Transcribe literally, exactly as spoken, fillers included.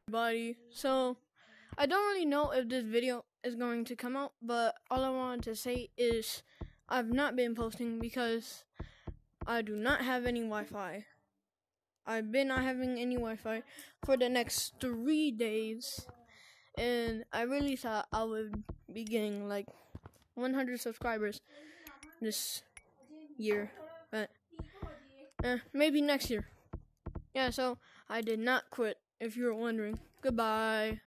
Everybody. So, I don't really know if this video is going to come out, but all I wanted to say is I've not been posting because I do not have any Wi-Fi. I've been not having any Wi-Fi for the next three days, and I really thought I would be getting like one hundred subscribers this year, but eh, maybe next year. Yeah, so I did not quit, if you're wondering. Goodbye.